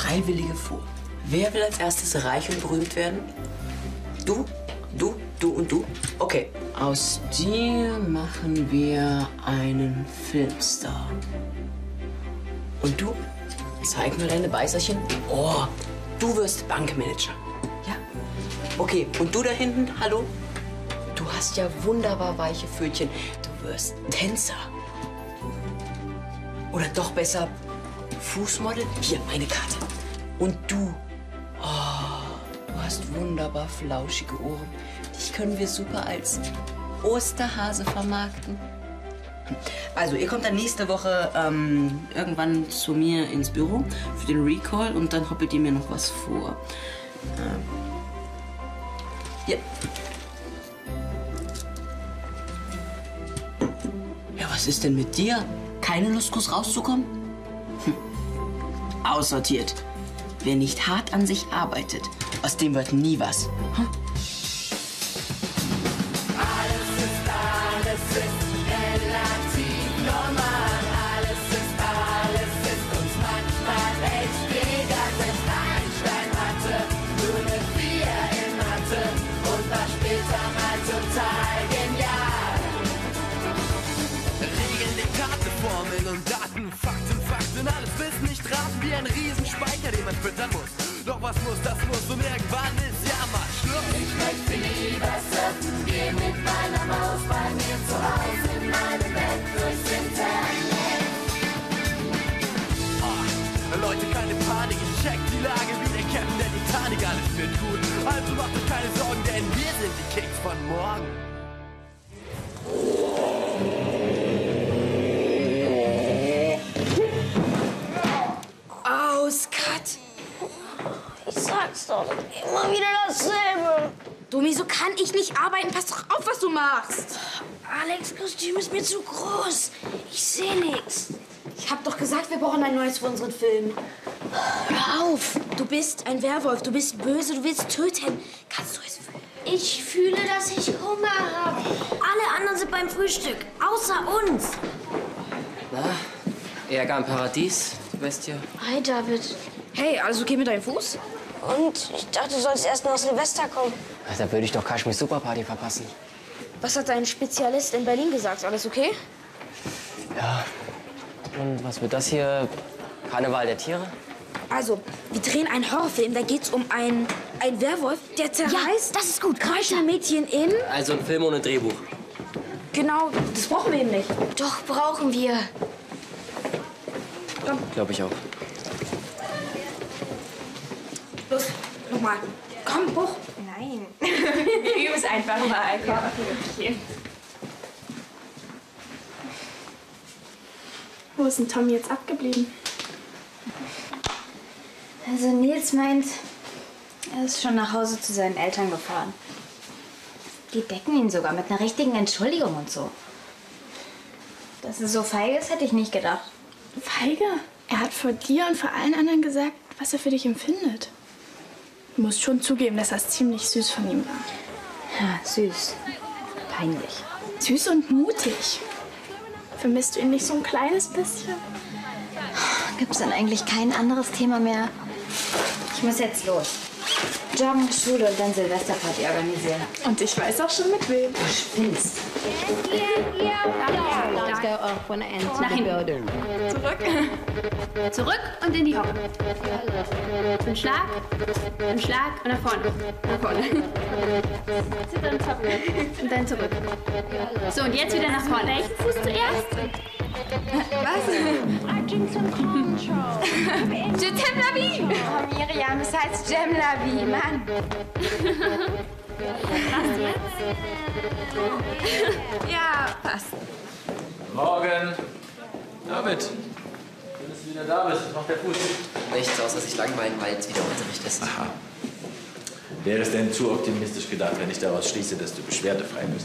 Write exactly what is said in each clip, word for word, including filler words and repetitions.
Freiwillige vor. Wer will als erstes reich und berühmt werden? Du, du, du und du? Okay. Aus dir machen wir einen Filmstar. Und du? Zeig mir deine Beißerchen. Oh, du wirst Bankmanager. Ja. Okay, und du da hinten, hallo? Du hast ja wunderbar weiche Pfötchen. Du wirst Tänzer. Oder doch besser Fußmodel. Hier, meine Karte. Und du, oh, du hast wunderbar flauschige Ohren. Dich können wir super als Osterhase vermarkten. Also, ihr kommt dann nächste Woche ähm, irgendwann zu mir ins Büro für den Recall und dann hoppelt ihr mir noch was vor. Ähm, hier. Ja, was ist denn mit dir? Keine Lust, kurz rauszukommen? Hm. Aussortiert. Wer nicht hart an sich arbeitet, aus dem wird nie was. Hm? Alles ist, alles ist relativ normal. Alles ist, alles ist uns manchmal echt egal. Selbst Einstein hatte nur eine vier in Mathe und war später mal total genial. Regeln, Diktate, Formeln und Daten, Fakten, Fakten, alles Wissen nicht raten wie ein Riesenspeicher, den man füttern muss. Doch was muss, das muss und irgendwann ist ja mal Schluss. Ich möchte lieber surfen gehen mit meiner Maus bei mir zu Hause in meinem Bett durchs Internet. Ah, Leute, keine Panik, ich check die Lage wie der Captain der Titanic, alles wird gut. Also macht euch keine Sorgen, denn wir sind die Kicks von morgen. Aus, Cut! Ich sag's doch, immer wieder dasselbe. Domi, so kann ich nicht arbeiten. Pass doch auf, was du machst. Alex, Kostüm ist mir zu groß. Ich sehe nichts. Ich hab doch gesagt, wir brauchen ein neues für unseren Film. Hör auf! Du bist ein Werwolf, du bist böse, du willst töten. Kannst du es fühlen? Ich fühle, dass ich Hunger habe. Alle anderen sind beim Frühstück, außer uns. Na, Ärger im Paradies, die Bestie. Hi, David. Hey, alles okay mit deinem Fuß? Und ich dachte, du sollst erst nach Silvester kommen. Ach, da würde ich doch Kaschmirs Superparty verpassen. Was hat dein Spezialist in Berlin gesagt? Alles okay? Ja. Und was wird das hier? Karneval der Tiere? Also, wir drehen einen Horrorfilm. Da geht's um einen, einen Werwolf, der zerreißt. Ja, das ist gut. Kreischende Mädchen in. Also ein Film ohne Drehbuch. Genau, das brauchen wir eben nicht. Doch, brauchen wir. Komm. Glaube ich auch. Los, nochmal. Komm, hoch. Nein. Wir üben es einfach mal. Ja, okay. Wo ist denn Tommy jetzt abgeblieben? Also Nils meint, er ist schon nach Hause zu seinen Eltern gefahren. Die decken ihn sogar mit einer richtigen Entschuldigung und so. Dass es so feige ist, hätte ich nicht gedacht. Feige? Er hat vor dir und vor allen anderen gesagt, was er für dich empfindet. Du musst schon zugeben, dass das ziemlich süß von ihm war. Ja, süß. Peinlich. Süß und mutig. Vermisst du ihn nicht so ein kleines bisschen? Gibt es denn eigentlich kein anderes Thema mehr? Ich muss jetzt los. Joggen, Schule und dann Silvesterparty organisieren. Und ich weiß auch schon mit wem. Du spinnst. Nach hinten. Zurück. Zurück und in die Hocke. Und Schlag, und Schlag und nach vorne. Nach vorne. Und dann zurück. So, und jetzt wieder nach vorne. Welchen Fuß zuerst? Was? Je t'aime la vie! Oh, Miriam, es heißt Jem la vie, Mann. Passt jetzt? Ja, passt. Morgen. David. Schön, dass du wieder da bist. Was macht der Fuß? Nichts, außer sich langweilen, weil es wieder Unterricht ist. Aha. Wäre es denn zu optimistisch gedacht, wenn ich daraus schließe, dass du beschwerdefrei bist?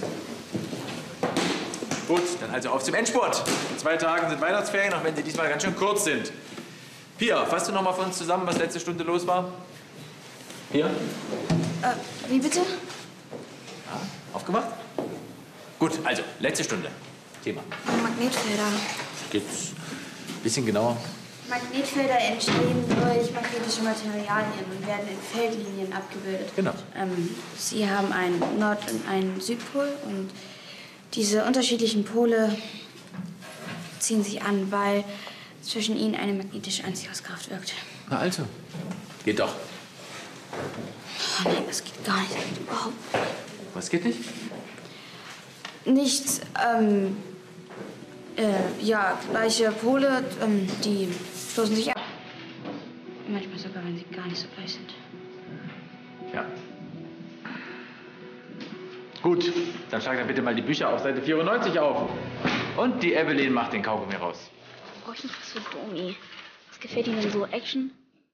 Gut, dann also auf zum Endspurt. In zwei Tagen sind Weihnachtsferien, auch wenn sie diesmal ganz schön kurz sind. Pia, fasst du noch mal für uns zusammen, was letzte Stunde los war? Pia? Äh, wie bitte? Ja, aufgemacht? Gut, also, letzte Stunde. Thema. Magnetfelder. Geht's ein bisschen genauer? Magnetfelder entstehen durch Magnetfelder. synthetische Materialien und werden in Feldlinien abgebildet. Genau. Ähm, Sie haben einen Nord- und einen Südpol und diese unterschiedlichen Pole ziehen sich an, weil zwischen ihnen eine magnetische Anziehungskraft wirkt. Na also, geht doch. Oh nein, das geht gar nicht. Das geht überhaupt nicht. Was geht nicht? Nichts, ähm, äh, ja, gleiche Pole, ähm, die stoßen sich ab. Manchmal sogar, wenn sie gar nicht so gleich sind. Ja. Gut, dann schlag dann bitte mal die Bücher auf Seite vierundneunzig auf. Und die Evelyn macht den Kaugummi raus. Brauche ich nicht was für Gummi? Was gefällt Ihnen denn so? Action?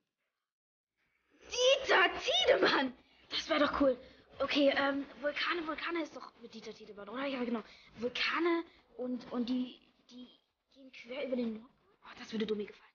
Dieter Tiedemann! Das wäre doch cool. Okay, ähm, Vulkane, Vulkane ist doch mit Dieter Tiedemann, oder? Ja, genau. Vulkane und, und die, die gehen quer über den Nordpol? Oh, das würde Domi gefallen.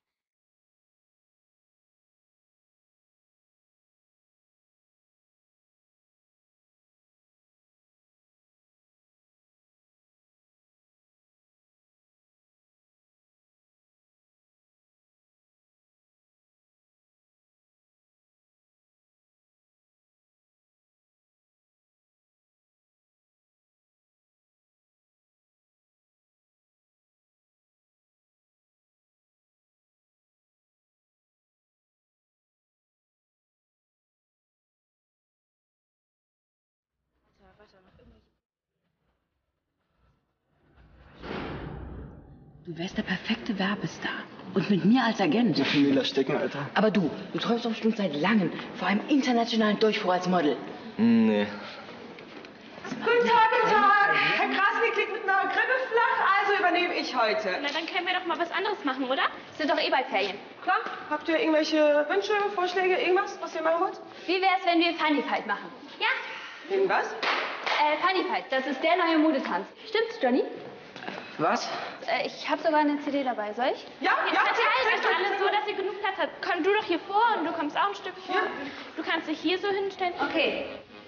Du wärst der perfekte Werbestar. Und mit mir als Agent. Die Familie stecken, Alter. Aber du, du träumst doch bestimmt seit langem vor einem internationalen Durchbruch als Model. Nee. Guten Tag, guten Tag. Herr Krasnick liegt mit einer Grippe flach, also übernehme ich heute. Na, dann können wir doch mal was anderes machen, oder? Es sind doch eh bald Ferien. Klar? Habt ihr irgendwelche Wünsche, Vorschläge, irgendwas, was ihr machen wollt? Wie wär's, wenn wir Funny Fight machen? Ja? Irgendwas? Äh, Funny Fight, das ist der neue Modetanz. Stimmt's, Johnny? Was? Äh, ich habe sogar eine C D dabei, soll ich? Ja, ja. Verteilt euch alles so, dass ihr genug Platz habt. Komm du doch hier vor und du kommst auch ein Stück vor. Ja. Du kannst dich hier so hinstellen. Okay.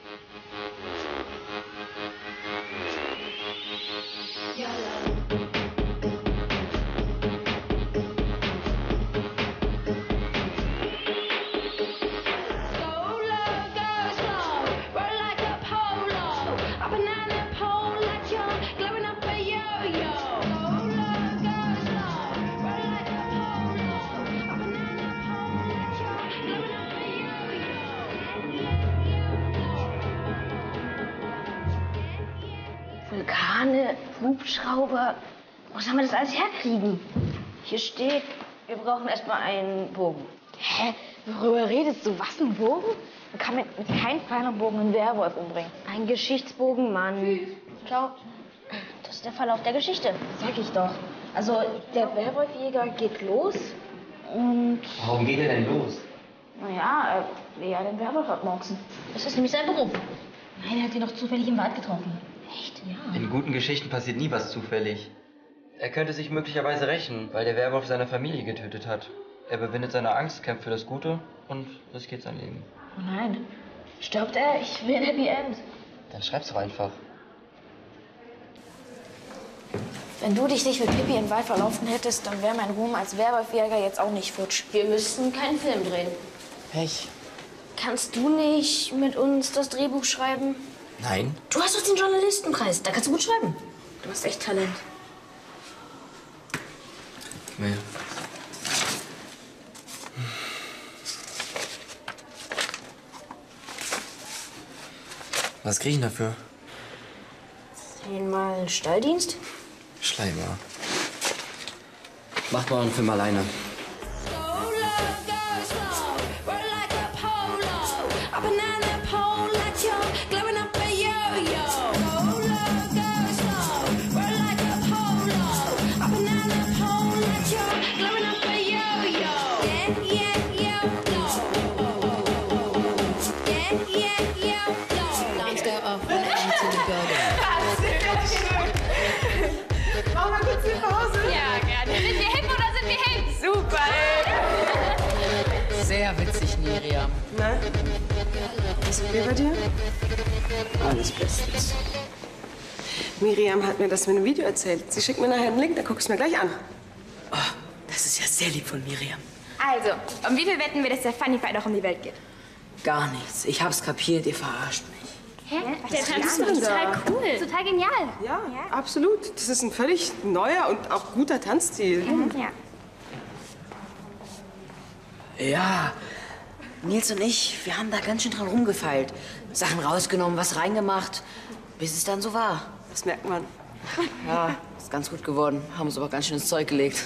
Vulkane, Hubschrauber. Wo sollen wir das alles herkriegen? Hier steht, wir brauchen erstmal einen Bogen. Hä? Worüber redest du? Was, ein Bogen? Man kann mit, mit keinem Pfeil und Bogen einen Werwolf umbringen. Ein Geschichtsbogen, Mann. Schau, das ist der Verlauf der Geschichte. Sag ich doch. Also, der Werwolfjäger geht los und... Warum geht er denn los? Naja, er will ja den Werwolf abmurksen. Das ist nämlich sein Beruf. Nein, er hat ihn doch zufällig im Wald getroffen. Echt? Ja. In guten Geschichten passiert nie was zufällig. Er könnte sich möglicherweise rächen, weil der Werwolf seine Familie getötet hat. Er überwindet seine Angst, kämpft für das Gute und riskiert sein Leben. Oh nein. Stirbt er? Ich will ein Happy End. Dann schreib's doch einfach. Wenn du dich nicht mit Pippi im Wald verlaufen hättest, dann wäre mein Ruhm als Werwolfjäger jetzt auch nicht futsch. Wir müssten keinen Film drehen. Pech. Kannst du nicht mit uns das Drehbuch schreiben? Nein. Du hast doch den Journalistenpreis. Da kannst du gut schreiben. Du hast echt Talent. Nee. Was krieg ich dafür? Zehnmal Stalldienst? Schleimer. Macht mal einen Film alleine. Machen wir kurz die Pause? Ja, gerne. Sind wir hip oder sind wir hip? Super. Sehr witzig, Miriam. Na? Was ist bei dir? Alles bestens. Miriam hat mir das mit dem Video erzählt. Sie schickt mir nachher einen Link, dann guck ich es mir gleich an. Oh, das ist ja sehr lieb von Miriam. Also, um wie viel wetten wir, dass der Funny Fight auch um die Welt geht? Gar nichts. Ich hab's kapiert, ihr verarscht mich. Hä? Der Tanz ist doch total cool. Total genial. Ja, ja, absolut. Das ist ein völlig neuer und auch guter Tanzstil. Mhm. Ja. Ja, Nils und ich, wir haben da ganz schön dran rumgefeilt. Sachen rausgenommen, was reingemacht, bis es dann so war. Das merkt man. Ja, ist ganz gut geworden. Haben uns aber ganz schön ins Zeug gelegt.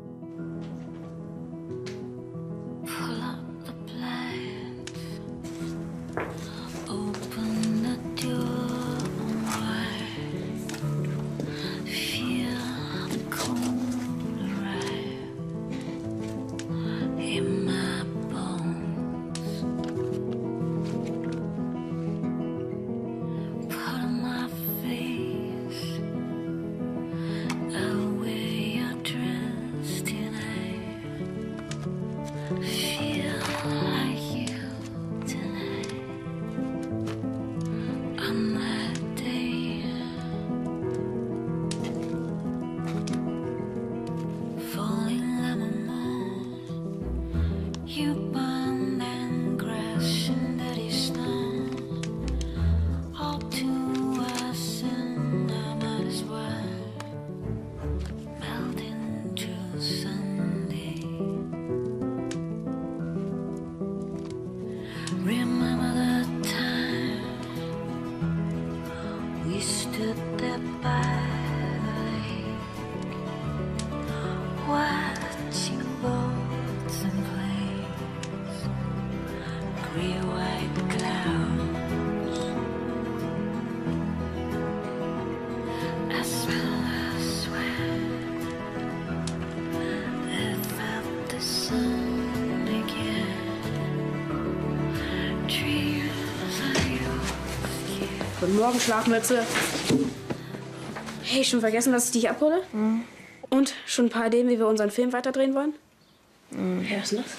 Guten Morgen, Schlafmütze. Hey, schon vergessen, dass ich dich abhole? Mhm. Und schon ein paar Ideen, wie wir unseren Film weiterdrehen wollen? Mhm. Hey, was ist denn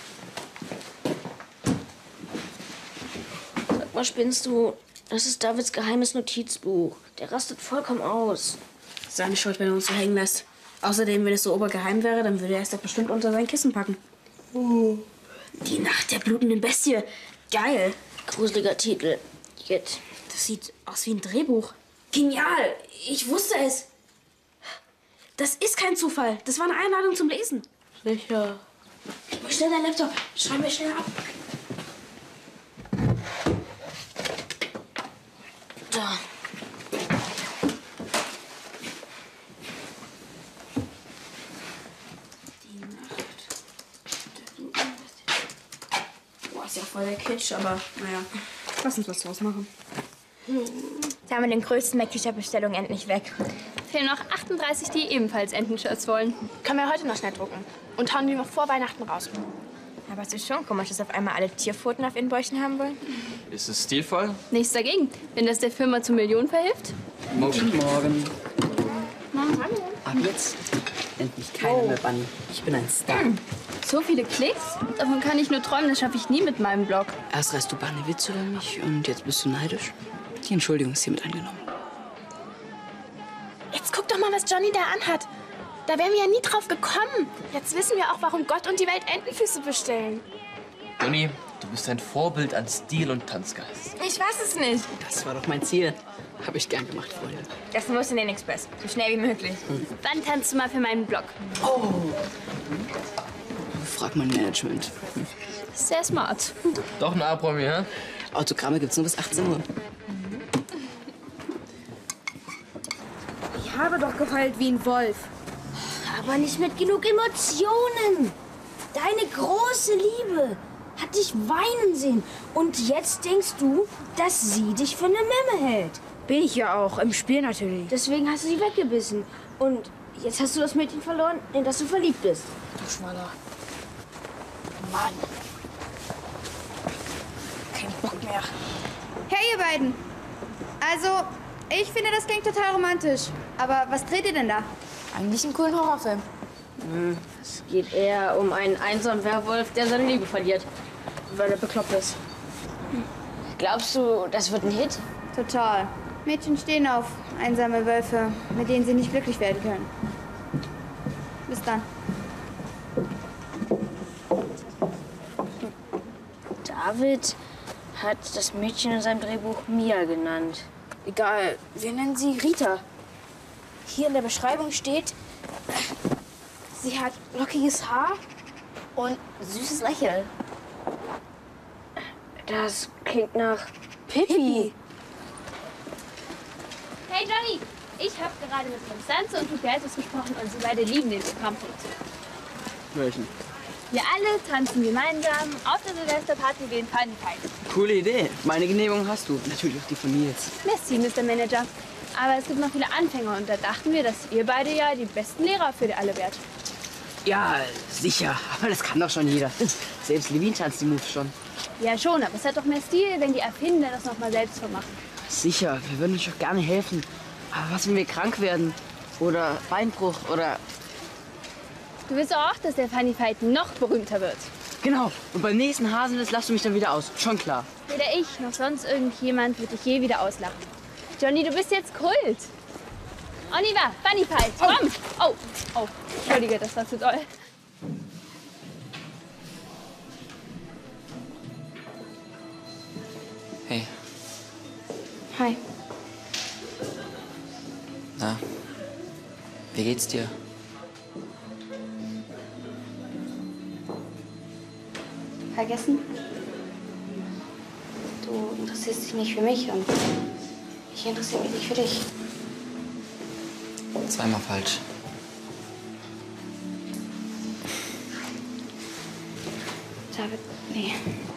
das? Sag mal, spinnst du? Das ist Davids geheimes Notizbuch. Der rastet vollkommen aus. Seine Schuld, wenn er uns so hängen lässt. Außerdem, wenn es so obergeheim wäre, dann würde er es doch bestimmt unter sein Kissen packen. Oh. Die Nacht der blutenden Bestie. Geil. Gruseliger Titel. Jetzt. Das sieht aus wie ein Drehbuch. Genial. Ich wusste es. Das ist kein Zufall. Das war eine Einladung zum Lesen. Sicher. Schnell dein Laptop. Schreib mir schnell ab. Da. Die Nacht. Boah, ist ja voll der Kitsch, aber naja. Lass uns was draus machen. Jetzt haben wir den größten Mac-T-Shirt-Bestellung endlich weg. Fehlen noch achtunddreißig, die ebenfalls Entenshirts wollen. Können wir heute noch schnell drucken. Und hauen die noch vor Weihnachten raus. Aber es ist schon komisch, dass auf einmal alle Tierpfoten auf ihren Bäuchen haben wollen. Ist es stilvoll? Nichts dagegen, wenn das der Firma zu Millionen verhilft. Guten Morgen. Morgen, hallo. Ab jetzt nennt mich keiner mehr Bunny. Ich bin ein Star. So viele Klicks? Davon kann ich nur träumen, das schaffe ich nie mit meinem Blog. Erst reißt du Banne-Witz über mich und jetzt bist du neidisch. Die Entschuldigung ist hiermit angenommen. Jetzt guck doch mal, was Johnny da anhat. Da wären wir ja nie drauf gekommen. Jetzt wissen wir auch, warum Gott und die Welt Entenfüße bestellen. Johnny, du bist ein Vorbild an Stil und Tanzgeist. Ich weiß es nicht. Das war doch mein Ziel. Habe ich gern gemacht, Freunde. Das muss in den Express. So schnell wie möglich. Hm. Wann tanzt du mal für meinen Blog? Oh. Frag mein Management. Sehr smart. Doch ein A-Promi, hä? Autogramme gibt's nur bis achtzehn Uhr. Ich habe doch geheult wie ein Wolf. Aber nicht mit genug Emotionen. Deine große Liebe hat dich weinen sehen. Und jetzt denkst du, dass sie dich für eine Memme hält. Bin ich ja auch, im Spiel natürlich. Deswegen hast du sie weggebissen. Und jetzt hast du das Mädchen verloren, in das du verliebt bist. Du Schwaller. Mann. Kein Bock mehr. Hey, ihr beiden. Also, ich finde, das klingt total romantisch. Aber was dreht ihr denn da? Eigentlich einen coolen Horrorfilm. Hm, es geht eher um einen einsamen Werwolf, der seine Liebe verliert. Weil er bekloppt ist. Glaubst du, das wird ein Hit? Total. Mädchen stehen auf einsame Wölfe, mit denen sie nicht glücklich werden können. Bis dann. David hat das Mädchen in seinem Drehbuch Mia genannt. Egal, wir nennen sie Rita. Hier in der Beschreibung steht, sie hat lockiges Haar und süßes Lächeln. Das klingt nach Pippi. Hey Johnny, ich habe gerade mit Constanze und Hubertus gesprochen und sie beide lieben den Programmpunkt. Welchen? Wir alle tanzen gemeinsam auf der Silvesterparty wie in Funny Fight. Coole Idee. Meine Genehmigung hast du. Natürlich auch die von Nils. Merci, Mister Manager. Aber es gibt noch viele Anfänger und da dachten wir, dass ihr beide ja die besten Lehrer für alle wärt. Ja, sicher. Aber das kann doch schon jeder. Selbst Levin tanzt die Moves schon. Ja schon, aber es hat doch mehr Stil, wenn die Erfinder das noch mal selbst vermachen. Sicher, wir würden euch doch gerne helfen. Aber was, wenn wir krank werden? Oder Beinbruch oder... Du willst auch, dass der Funny Fight noch berühmter wird. Genau. Und beim nächsten Haselnuss lachst du mich dann wieder aus. Schon klar. Weder ich noch sonst irgendjemand wird dich je wieder auslachen. Johnny, du bist jetzt Kult. Oliver, Funny Fight, komm! Oh, oh, entschuldige, das war zu doll. Hey. Hi. Na, wie geht's dir? Vergessen? Du interessierst dich nicht für mich und ich interessiere mich nicht für dich. Zweimal falsch. David, nee.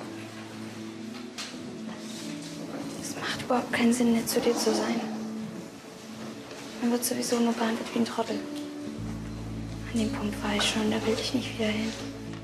Es macht überhaupt keinen Sinn, nett zu dir zu sein. Man wird sowieso nur behandelt wie ein Trottel. An dem Punkt war ich schon, da will ich nicht wieder hin.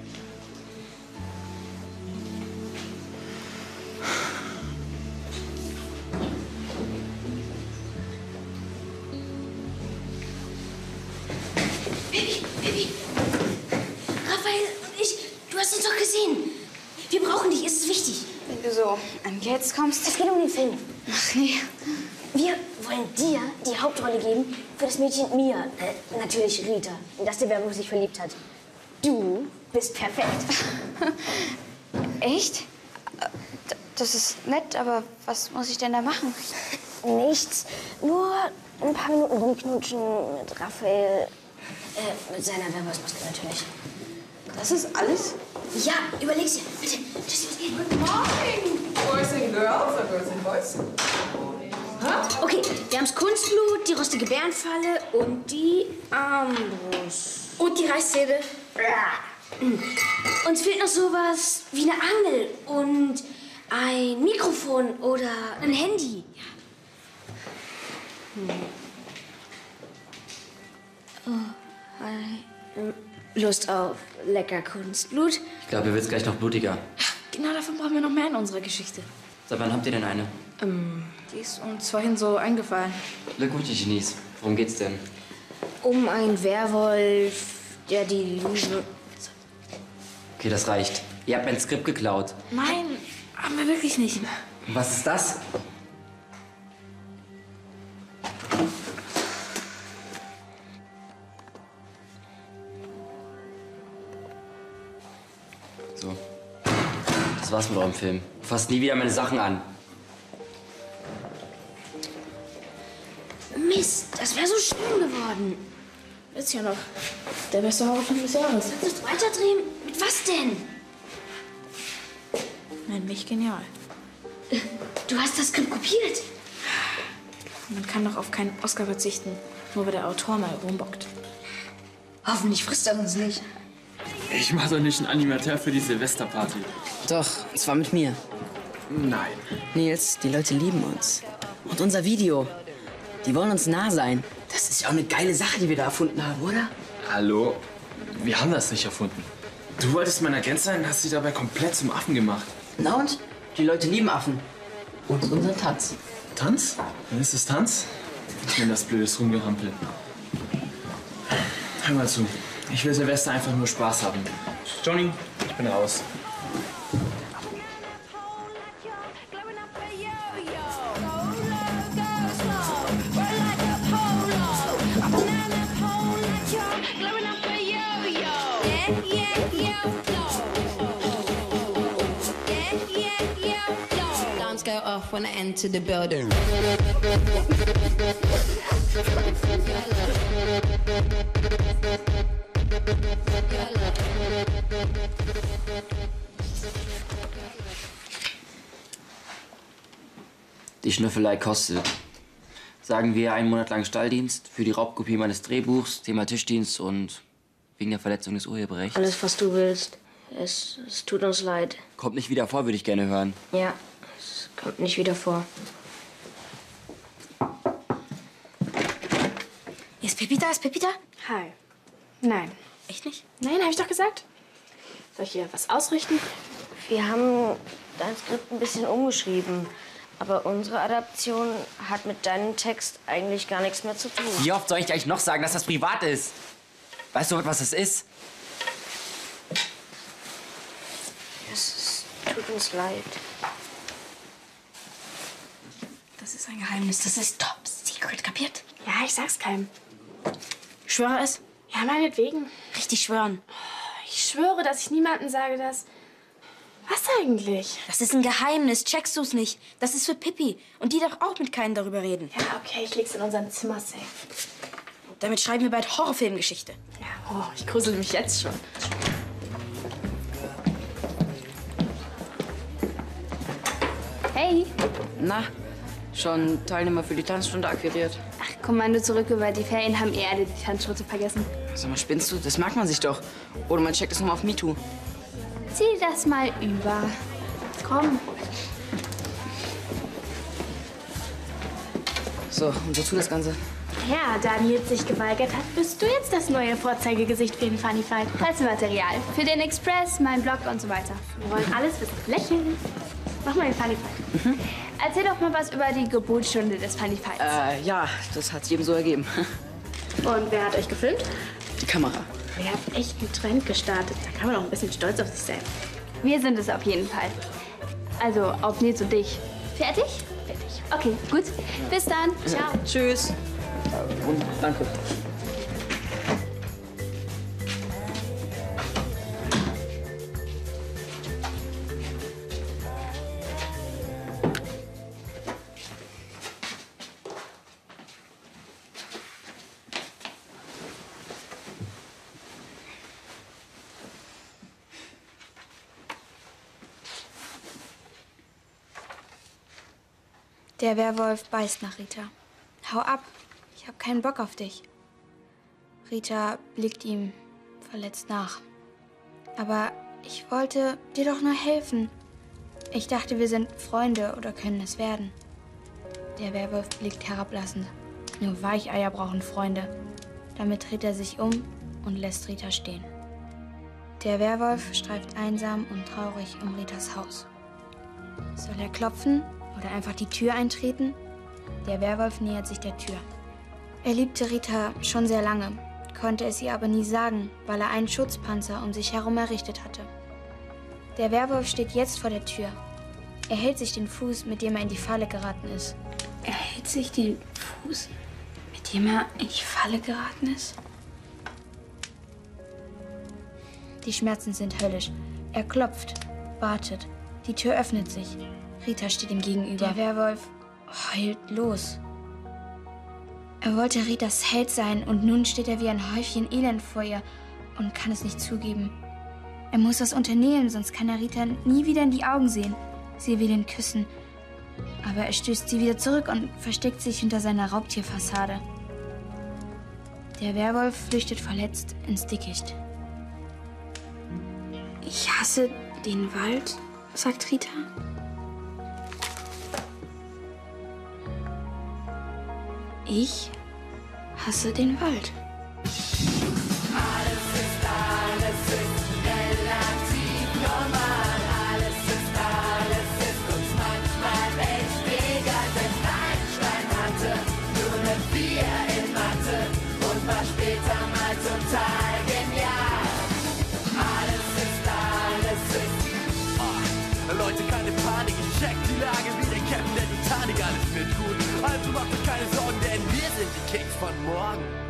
Baby, Baby. Raphael und ich, du hast uns doch gesehen. Wir brauchen dich, es ist wichtig. Wenn du so an Gates kommst. Es geht um den Film. Ach nee. Wir wollen dir die Hauptrolle geben für das Mädchen Mia. Äh, natürlich Rita, in das der Werwolf sich verliebt hat. Du bist perfekt. Echt? Das ist nett, aber was muss ich denn da machen? Nichts. Nur ein paar Minuten rumknutschen mit Raphael. Äh, mit seiner Werwolfsmaske natürlich. Das ist alles? Ja, überleg's dir. Bitte, tschüss, was geht? Good morning, boys and girls, or girls and boys. Okay, wir haben's Kunstblut, die rostige Bärenfalle und die Armbrust. Und die Reißzähne. Uns fehlt noch sowas wie eine Angel und ein Mikrofon oder ein Handy. Hm. Oh, hi. Lust auf lecker Kunstblut? Ich glaube, hier wird's gleich noch blutiger. Genau davon brauchen wir noch mehr in unserer Geschichte. Seit wann habt ihr denn eine? Ähm, die ist uns vorhin so eingefallen. Glückwunsch, ihr Genies. Worum geht's denn? Um einen Werwolf, der die Liebe... Okay, das reicht. Ihr habt mein Skript geklaut. Nein, haben wir wirklich nicht. Was ist das? So. Das war's mit eurem Film. Fasst nie wieder meine Sachen an. Mist, das wäre so schön geworden. Ist ja noch der beste Horrorfilm des Jahres. Willst du weiterdrehen? Mit was denn? Nenn mich genial. Du hast das Skript kopiert. Man kann doch auf keinen Oscar verzichten, nur weil der Autor mal rumbockt. Hoffentlich frisst er uns nicht. Ich mach doch nicht einen Animateur für die Silvesterparty. Doch, und zwar mit mir. Nein. Nils, die Leute lieben uns. Und unser Video. Die wollen uns nah sein. Das ist ja auch eine geile Sache, die wir da erfunden haben, oder? Hallo? Wir haben das nicht erfunden. Du wolltest mein Agent sein und hast dich dabei komplett zum Affen gemacht. Na und? Die Leute lieben Affen. Und unseren Tanz. Tanz? Dann ist es Tanz? Ich nenne das blödes Rumgehampel. Hör mal zu. Ich will Silvester einfach nur Spaß haben. Johnny, ich bin raus. Yeah, yeah, yeah. Alarms go off when I enter the building. Die Schnüffelei kostet, sagen wir, einen Monat lang Stalldienst für die Raubkopie meines Drehbuchs, Thema Tischdienst und wegen der Verletzung des Urheberrechts. Alles, was du willst. Es, es tut uns leid. Kommt nicht wieder vor, würde ich gerne hören. Ja, es kommt nicht wieder vor. Ist Pippi da? Ist Pippi da? Hi. Nein. Echt nicht? Nein, habe ich doch gesagt. Soll ich hier was ausrichten? Wir haben dein Skript ein bisschen umgeschrieben. Aber unsere Adaption hat mit deinem Text eigentlich gar nichts mehr zu tun. Wie oft soll ich dir eigentlich noch sagen, dass das privat ist? Weißt du, was das ist? Es tut uns leid. Das ist ein Geheimnis. Das ist top secret, kapiert? Ja, ich sag's keinem. Schwöre es? Ja, meinetwegen. Richtig schwören. Ich schwöre, dass ich niemandem sage, dass... Was eigentlich? Das ist ein Geheimnis. Checkst du's nicht? Das ist für Pippi. Und die darf auch mit keinem darüber reden. Ja, okay, ich leg's in unserem Zimmer safe. Damit schreiben wir bald Horrorfilmgeschichte. Ja, oh, ich grusel mich jetzt schon. Hey. Na, schon Teilnehmer für die Tanzstunde akquiriert? Ach, Kommando zurück über die Ferien haben eh alle die Tanzschritte vergessen. Sag mal, spinnst du? Das mag man sich doch. Oder man checkt das nochmal auf MeToo. Zieh das mal über. Komm. So, und wozu das Ganze? Ja, da Nils sich geweigert hat, bist du jetzt das neue Vorzeigegesicht für den Funny Fight. Pressematerial. Für den Express, mein Blog und so weiter. Wir wollen alles wissen. Lächeln. Mach mal den Funny Fight. Mhm. Erzähl doch mal was über die Geburtsstunde des Funny Fights. Äh, ja, das hat sich eben so ergeben. Und wer hat euch gefilmt? Die Kamera. Ihr habt echt einen Trend gestartet. Da kann man auch ein bisschen stolz auf sich sein. Wir sind es auf jeden Fall. Also auf Nils und dich. Fertig? Fertig. Okay, gut. Bis dann. Ciao. Tschüss. Und danke. Der Werwolf beißt nach Rita. Hau ab. Ich hab keinen Bock auf dich. Rita blickt ihm verletzt nach. Aber ich wollte dir doch nur helfen. Ich dachte, wir sind Freunde oder können es werden. Der Werwolf blickt herablassend. Nur Weicheier brauchen Freunde. Damit dreht er sich um und lässt Rita stehen. Der Werwolf streift einsam und traurig um Ritas Haus. Soll er klopfen oder einfach die Tür eintreten? Der Werwolf nähert sich der Tür. Er liebte Rita schon sehr lange, konnte es ihr aber nie sagen, weil er einen Schutzpanzer um sich herum errichtet hatte. Der Werwolf steht jetzt vor der Tür. Er hält sich den Fuß, mit dem er in die Falle geraten ist. Er hält sich den Fuß, mit dem er in die Falle geraten ist? Die Schmerzen sind höllisch. Er klopft, wartet. Die Tür öffnet sich. Rita steht ihm gegenüber. Der Werwolf heult los. Er wollte Ritas Held sein und nun steht er wie ein Häufchen Elend vor ihr und kann es nicht zugeben. Er muss was unternehmen, sonst kann er Rita nie wieder in die Augen sehen. Sie will ihn küssen. Aber er stößt sie wieder zurück und versteckt sich hinter seiner Raubtierfassade. Der Werwolf flüchtet verletzt ins Dickicht. Ich hasse den Wald, sagt Rita. Ich hasse den Wald. Alles ist, alles ist relativ normal. Alles ist, alles ist uns manchmal echt egal. Selbst Einstein hatte nur eine vier in Mathe und war später mal total genial. Alles ist, alles ist. Oh, Leute, keine Panik, ich check die Lage wie der Captain der Titanic. Alles wird gut, also macht euch keine Sorgen, denn wir sind die Kings von morgen.